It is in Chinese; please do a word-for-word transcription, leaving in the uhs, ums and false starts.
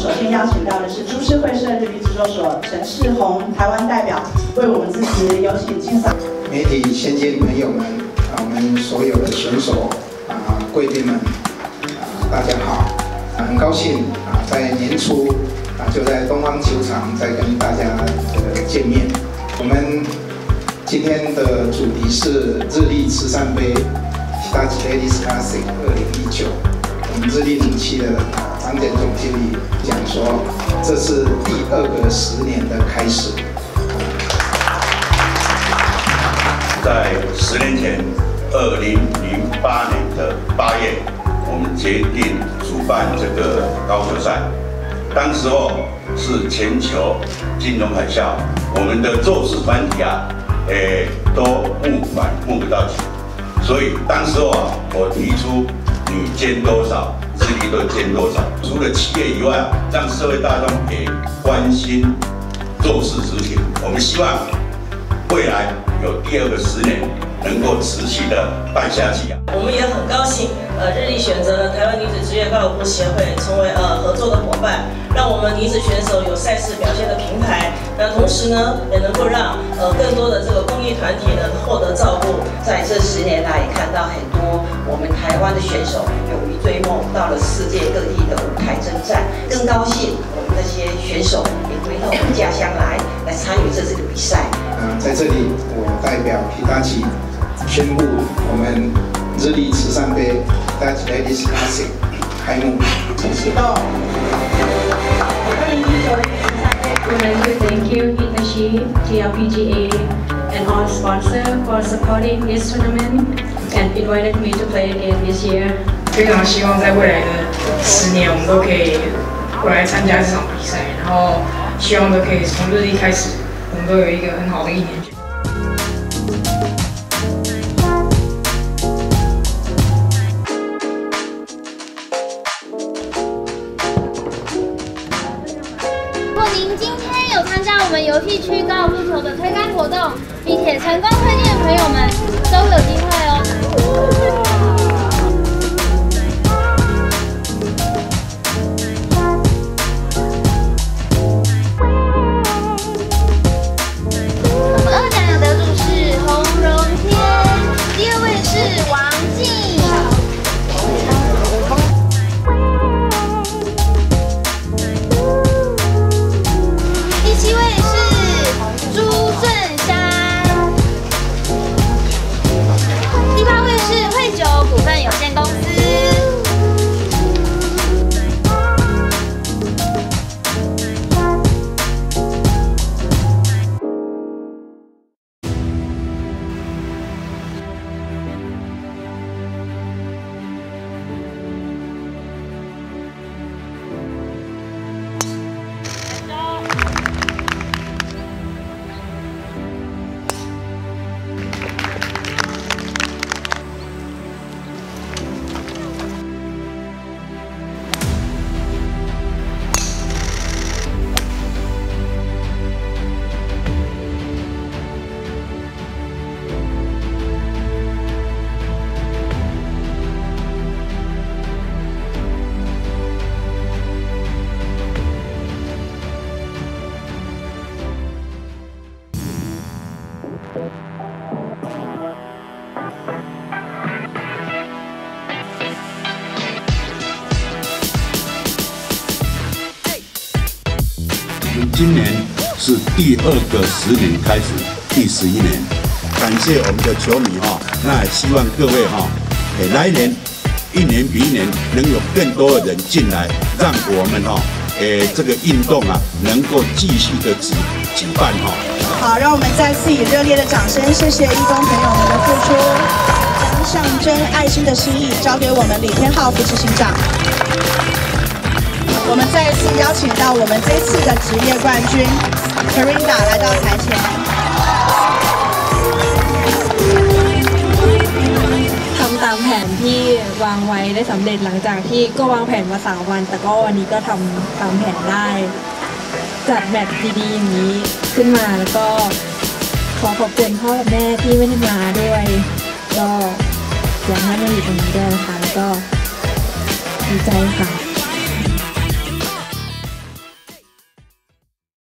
首先邀请到的是株式会社日历制作所陈世宏台湾代表为我们致辞，有请敬赏。 媒体先见朋友们，啊，我们所有的选手啊，贵宾们，啊，大家好，啊，很高兴啊，在年初啊，就在东方球场再跟大家呃见面。我们今天的主题是日立慈善杯 Hitachi Ladies Classic 二零一九。我们日立冷气的张简总经理讲说，这是第二个十年的开始。 在十年前，二零零八年的八月，我们决定主办这个高球赛。当时候是全球金融海啸，我们的做事团体啊，诶，都募款募不到钱，所以当时候啊，我提出你捐多少，日立都捐多少。除了企业以外啊，让社会大众也关心做事执行。我们希望未来有第二个十年能够持续的办下去啊。 我们也很高兴，呃，日立选择了台湾女子职业高尔夫协会成为呃合作的伙伴，让我们女子选手有赛事表现的平台。那同时呢，也能够让呃更多的这个公益团体呢获得照顾。 在这十年来，也看到很多我们台湾的选手勇于追梦，到了世界各地的舞台征战。更高兴，我们这些选手也回到我们家乡来，来参与这次的比赛。 嗯，在这里，我代表 Hitachi 宣布我们日立慈善杯 Hitachi Ladies Classic 开幕。启动。二零一九的慈善杯。 Would like to thank you, Hitachi, T L P G A, and all sponsor for supporting this tournament and invited me to play again this year. 非常希望在未来的十年，我们都可以过来参加这场比赛，然后希望都可以从日立开始，我们都有一个很好的一年。 我们游戏区高尔夫球的推杆活动，并且成功推荐的朋友们都有机会哦。我们二奖的得主是洪荣天，第二位是王静。股份有限公司。 今年是第二个十年开始，第十一年，感谢我们的球迷哈，那也希望各位哈，诶，来年一年比一年能有更多的人进来，让我们哈，诶，这个运动啊能够继续的举举办哈。 好，让我们再次以热烈的掌声，谢谢义工朋友们的付出，将象征爱心的心意交给我们李天浩副执行长。我们再一次邀请到我们这次的职业冠军 Karinda 来到台前。 ทำตามแผนที่วางไว้ได้สำเร็จหลังจากที่ก็วางแผนมาสามวันแต่ก็วันนี้ก็ทำตามแผนได้จัดแมตช์ดีๆอย่างนี้ขึ้นมาแล้วก็ขอขอบคุณพ่อกับแม่ที่ไม่ได้มาด้วยก็อยากให้มาอยู่ตรงนี้ด้วยนะคะแล้วก็ดีใจค่ะ